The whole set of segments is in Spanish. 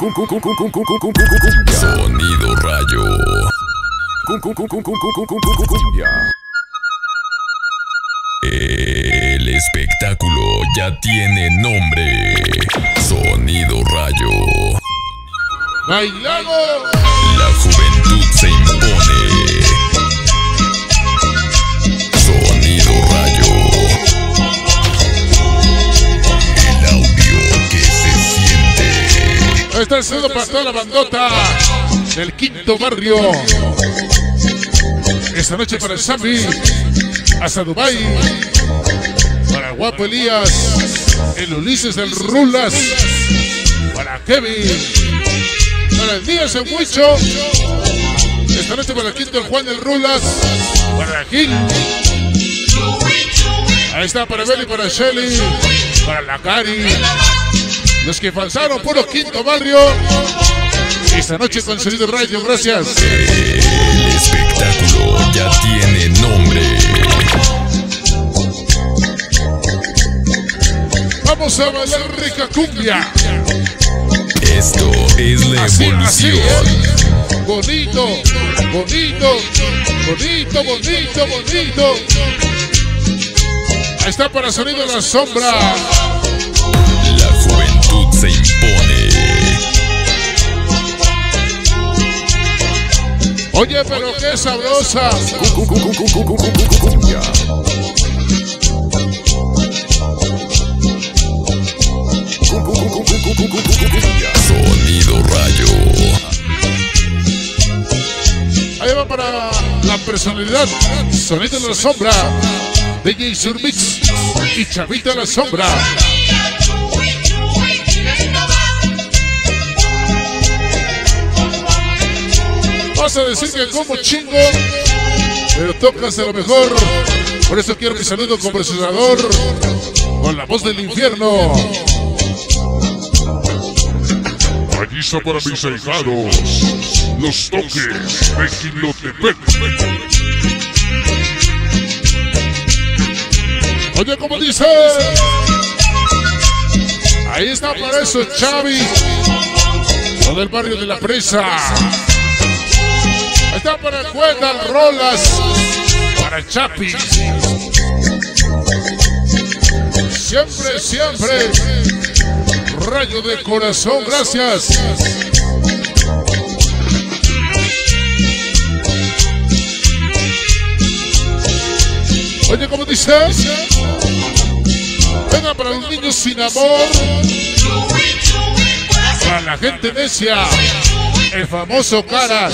Sonido Rayo. El espectáculo ya tiene nombre. Sonido Rayo. ¡Bailamos! La juventud se impone. Sonido Rayo. El audio que se siente. Está el saludo para toda la bandota del quinto barrio. Esta noche para el Sammy, hasta Dubai, para el guapo Elías, el Ulises del Rulas, para Kevin, para el Díaz en Huicho. Esta noche para el quinto el Juan del Rulas, para Gil. Ahí está para Beli, para Shelly, para la Cari. Los que falsaron puro quinto barrio. Esta noche con Sonido Radio, gracias. El espectáculo ya tiene nombre. Vamos a bailar rica cumbia. Esto es la evolución. Bonito, bonito, bonito, bonito, bonito. Ahí está para Sonido La Sombra. La juventud se impone. Oye, pero qué sabrosa. Sonido Rayo. Ahí va para la personalidad. Sonido La Sombra. DJ Surmix y Chavita La Sombra. Vas a decir que como chingo, pero tocas de lo mejor. Por eso quiero mi saludo con procesador, con la voz del infierno. Allí está para mis ahijados, los toques de Quilotepec. Oye, como dice, ahí está para eso Chavi, todo el barrio de La Presa. Ahí está para el Cueta, Rolas, para el Chapi. Siempre, siempre, Rayo de corazón, gracias. Oye, ¿cómo dices? Venga para los niños sin amor, para la gente necia, el famoso Caras,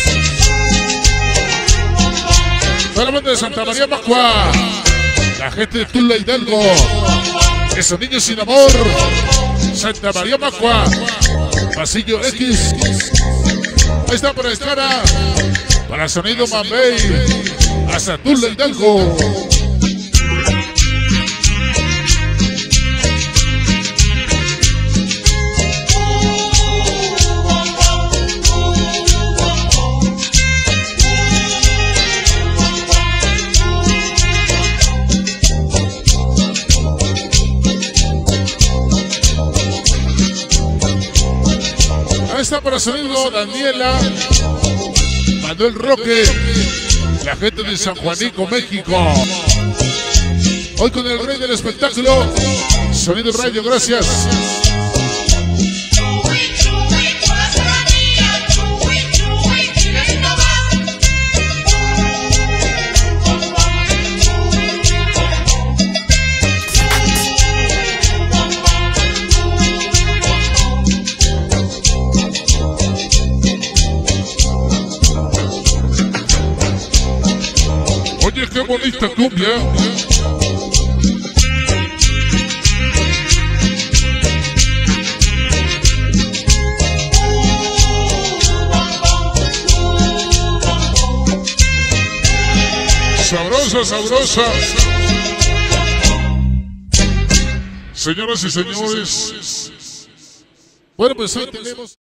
para la banda de Santa María Macua, la gente de Tula Hidalgo, esos niños sin amor, Santa María Macua, Pasillo X. Ahí está para Escara, para Sonido Mambey, hasta Tula Hidalgo. Ahí está para Sonido Daniela, Manuel Roque, la gente de San Juanico, México. Hoy con el rey del espectáculo, Sonido Radio, gracias. Oye, qué bonita cumbia. Sabrosa, sabrosa. Señoras y señores. Bueno, pues hoy tenemos...